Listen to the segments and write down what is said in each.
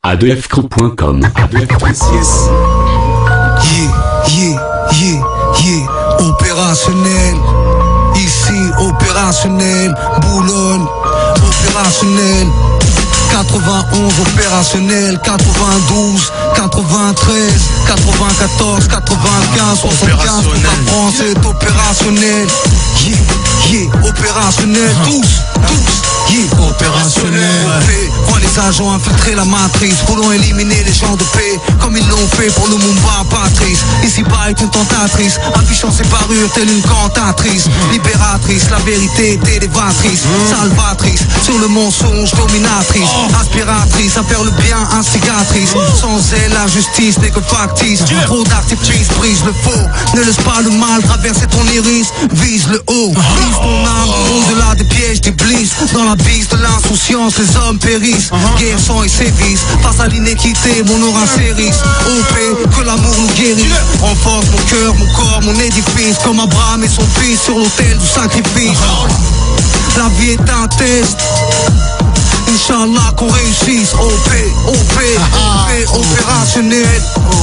A2Fcrew.com. Opérationnel. Ici, opérationnel. Boulogne, opérationnel. 91 opérationnel, 92, 93, 94, 95, 75, toute la France est opérationnel. Opérationnel, tous, opérationnel. Voit les agents infiltrer la matrice, voulons éliminer les gens de paix, comme ils l'ont fait pour le Mumba Patrice. Ici-bas est une tentatrice, affichant ses parures telle une cantatrice. Libératrice, la vérité est élévatrice, salvatrice, sur le mensonge dominatrice. Aspiratrice, à faire le bien, instigatrice. Sans elle, la justice n'est que factice. Trop d'artifice, brise le faux. Ne laisse pas le mal traverser ton iris, vise le haut. Vise ton âme, au-delà des pièges d'Iblis. Dans la bise de l'insouciance, les hommes périssent. Guerre, sang et sévices, face à l'inéquité, mon aura s'érisse. OP, que l'amour nous guérisse. Renforce mon cœur, mon corps, mon édifice. Comme Abraham et son fils sur l'autel du sacrifice. La vie est un test. Inch'Allah qu'on réussisse. OP, opérationnel.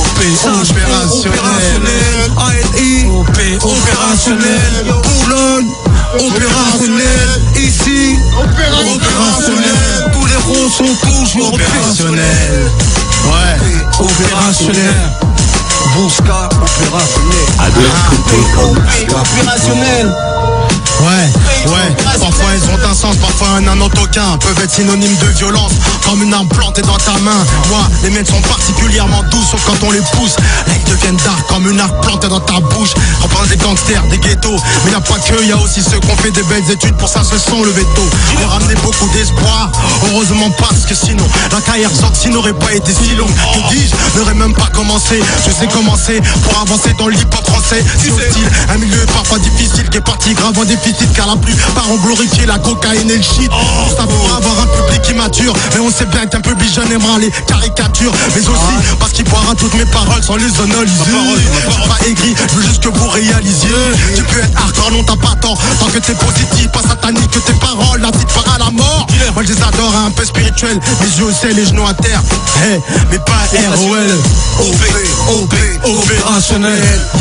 Opérationnel. ALI, opérationnel. Boulogne, opérationnel. Ici, opérationnel. Tous les rôles sont toujours opérationnels. Ouais, opérationnel. Bousca, opérationnel. Opérationnel. Ouais, parfois ils ont un sens, parfois un autre aucun. Peuvent être synonymes de violence, comme une arme plantée dans ta main. Moi, les miennes sont particulièrement douces, sauf quand on les pousse. Elles deviennent dark, comme une arme plantée dans ta bouche. On parle des gangsters, des ghettos, mais y'a pas que, y'a aussi ceux qui ont fait des belles études, pour ça se sont levés tôt. Ils ramenaient beaucoup d'espoir, heureusement parce que sinon la carrière sortie n'aurait pas été si longue. Que dis-je, n'aurait même pas commencé. Je sais commencer pour avancer dans le hip-hop français. Si hostile, un milieu parfois difficile qui est parti grave en déficit, car la plupart ont glorifié la cocaïne et le shit. Ça pour avoir un public immature, mais on sait bien qu'un public jeune aimera les caricatures, mais aussi parce qu'il boira toutes mes paroles sans les analyser. Je suis pas aigri, je veux juste que vous réalisiez. Tu peux être hardcore, non t'as pas tort, tant que t'es positif, pas satanique, que tes paroles n'incitent pas à la mort. Moi je les adore, un peu spirituel, les yeux au ciel, les genoux à terre. Hey, mais pas ROL. Opérationnel.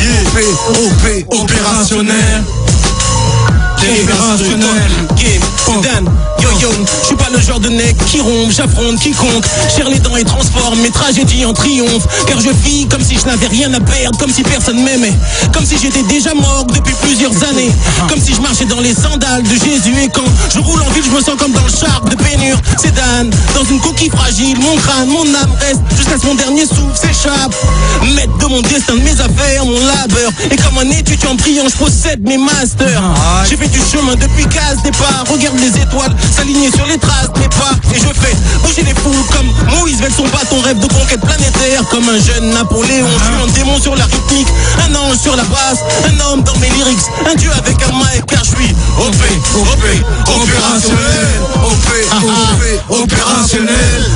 Opérationnel. Opérationnel. Dan, yo, je suis pas le genre de nec qui rompt, j'affronte quiconque. Serre les dents et transforme mes tragédies en triomphe. Car je vis comme si je n'avais rien à perdre, comme si personne m'aimait. Comme si j'étais déjà mort depuis plusieurs années. Comme si je marchais dans les sandales de Jésus. Et quand je roule en ville, je me sens comme dans le char de Pénure. C'est Dan, dans une coquille fragile. Mon crâne, mon âme reste jusqu'à ce que mon dernier souffle s'échappe. Maître de mon destin, de mes affaires, mon labeur. Et comme un étudiant brillant, je possède mes masters. J'ai fait du chemin depuis case départ. Regarde les étoiles s'aligner sur les traces de mes pas. Et je fais bouger les foules comme Moïse avec son bâton, rêve de conquête planétaire. Comme un jeune Napoléon, je suis un démon sur la rythmique, un ange sur la basse, un homme dans mes lyrics, un dieu avec un mic. Car je suis opérationnel. Opérationnel.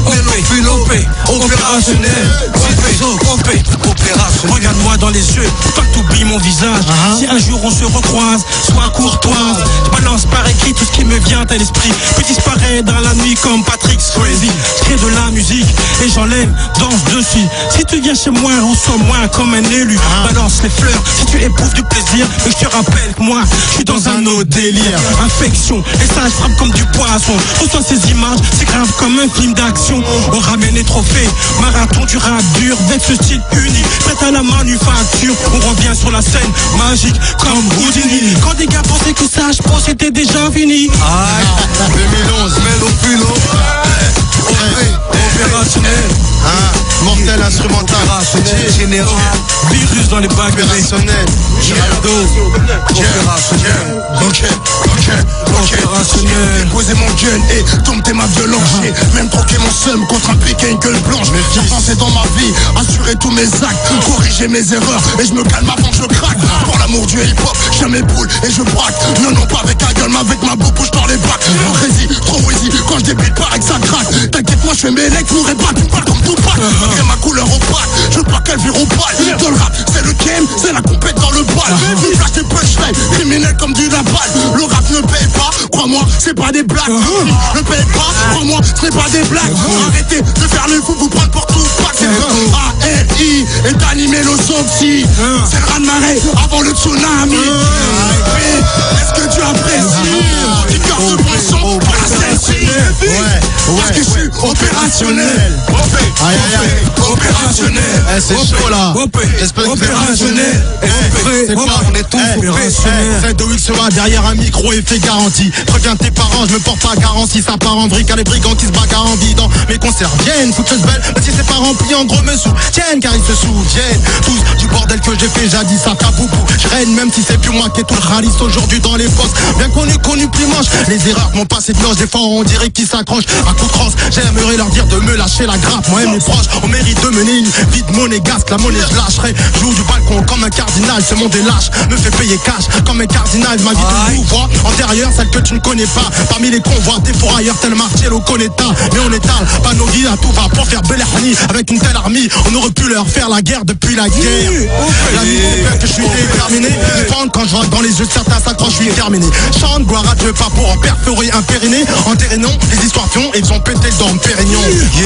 Regarde-moi dans les yeux, pas que t'oublies mon visage. Si un jour on se recroise, sois courtoise. Je balance par écrit tout ce qui me vient à l'esprit, puis disparaît dans la nuit comme Patrick Swayze. Je crée de la musique et j'enlève, danse dessus. Si tu viens chez moi, reçois-moi comme un élu. Balance les fleurs si tu éprouves du plaisir. Mais je te rappelle que moi, je suis dans un autre délire. Infection, les singes frappent comme du poisson. Reçois ces images, c'est grave comme un film d'action. On ramène les trophées, marathon du rap dur, avec ce style unique, prête à la manufacture. On revient sur la scène, magique comme Houdini. Quand des gars pensaient que ça, je pense c'était déjà fini. 2011, Mélopilo. Opérationnel. Mortel instrumental. Général. Virus dans les bacs. Opérationnel. Opérationnel. Opérationnel. Poser mon gun et dompter ma violence. Même troquer mon seum contre un piqué et une gueule blanche. J'ai pensé dans ma vie, assurer tous mes actes, corriger mes erreurs et je me calme avant que je craque. Pour l'amour du hip-hop, je mes boules et je braque. Non, pas avec un gueule, mais avec ma bouche dans les bacs. Trop easy, quand je débute, pareil que ça craque. T'inquiète, moi je fais mes legs, mourrais pas, tu me parles comme tout pack. malgré ma couleur opaque. Je veux pas qu'elle vire au bal. Dans le rap, c'est le game, c'est la compète dans le bal. Nous flash des punchlines, criminels comme du napalm. Le rap ne paye pas, crois-moi, c'est pas des blagues. Ne paye pas, crois-moi, ce n'est pas des blagues. Arrêtez de faire le fou, vous prendre pour tout. Pas que c'est A-R-I et d'animer nos sorties. C'est le raz-de-marée avant le tsunami. Est-ce que tu apprécies du cœur de poisson pour la celle-ci? Parce que je suis opérationnel. Opérationnel. C'est chaud là. Opérationnel. C'est quoi? On est tous opérationnels. Fais de Wixera derrière un micro effet garanti. Préviens tes parents, je me porte pas garantie. Ça part en vrille car les brigands qui se bagarrent en bidon. Mes concerts viennent, fouteuse belle. Même si c'est pas rempli, en gros me soutiennent car ils se souviennent tous du bordel que j'ai fait jadis à Kapoupou. Je règne même si c'est plus moi qui ai tout le ralice aujourd'hui dans les postes. Bien connu plus moche. Les erreurs m'ont passé de noces. Des fois on dirait qu'ils s'accrochent à coup de crosse. J'aimerais leur dire de me lâcher la grappe. Moi et mes proches, on mérite de mener une vie de monégasque. La monnaie je lâcherai. Joue du balcon comme un cardinal. Ce monde est lâche, me fait payer cash comme un cardinal. Ma vie de nouveau antérieure, celle que tu ne connais pas. Parmi les convois des fourrailleurs tel Marcello Conetta. Mais on étale pas nos vies à tout va pour faire bel harnie. Avec une telle armée, on aurait pu leur faire la guerre depuis la guerre. La vie fait que je suis déterminé. Quand je rentre dans les yeux de certains s'accrochent, je suis terminé. Chante, gloire à Dieu, pas pour en perforer un périnée. Enterrénons les histoires fions et ils ont pété dans le Pérignon.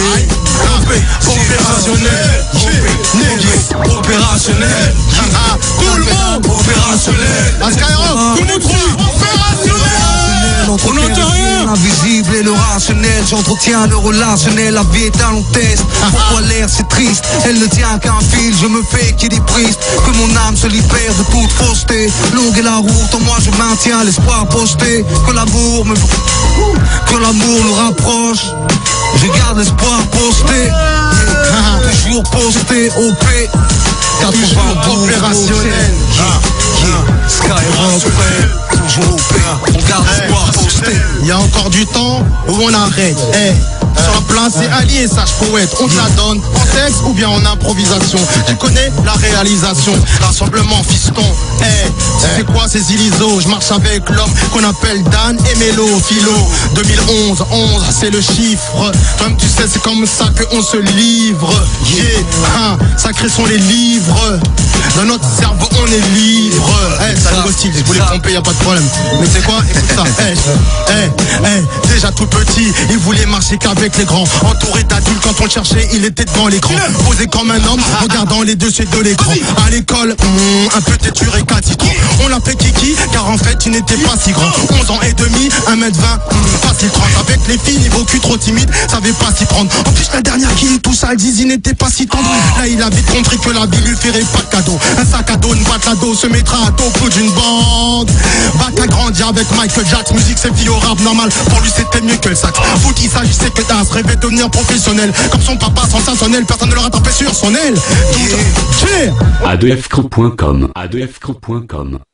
Opérationnel. Opérationnel. Tout le monde opérationnel. À Skyrock, tout le monde opérationnel. On n'entend rien. L'invisible et le rationnel, j'entretiens le relationnel. La vie est un long test. Pourquoi l'air c'est triste? Elle ne tient qu'à un fil. Je me fais équilibriste. Que mon âme se libère de toute fausseté. Longue est la route, en moi je maintiens l'espoir posté. Que l'amour nous rapproche. Je garde l'espoir posté. Toujours posté OP 80 opérationnel. Skyrock toujours OP. On garde l'espoir posté. Il y a encore du temps où on arrête. Sur la place, c'est Ali et Sage Poète. On te la donne en texte ou bien en improvisation. Tu connais la réalisation. Rassemblement fiston. C'est quoi ces illisos? Je marche avec l'homme qu'on appelle Dan et Mélo. Philo 2011, 11, c'est le chiffre. Toi-même tu sais c'est comme ça qu'on se livre. Sacrés sont les livres. Dans notre cerveau on est libre. C'est un nouveau style, si vous voulez tromper, y a pas de problème. Mais c'est quoi? Écoute ça. Déjà tout petit, il voulait marcher qu'avec les grands. Entouré d'adultes, quand on le cherchait, il était devant l'écran. Posé comme un homme, regardant les dossiers de l'écran. À l'école, un peu têtu et catitron. On l'appelait Kiki, car en fait il n'était pas si grand. 11 ans et demi, 1m20, facile 30. Avec les filles, niveau cul trop timide, savait pas s'y prendre. En plus la dernière qui tout ça, Zizi n'était pas si tendre. Là il a vite compris que la vie lui ferait pas de cadeau. Un sac à dos, une boîte à dos, se mettra à topo d'une bande. Bac à grandir avec Michael Jackson. Musique c'est vie au rap normal, pour lui c'était mieux que le sax. Foot il s'agissait que d'as, rêvait de devenir professionnel. Comme son papa sensationnel, personne ne le rattrapait sur son aile. A2fcrew.com.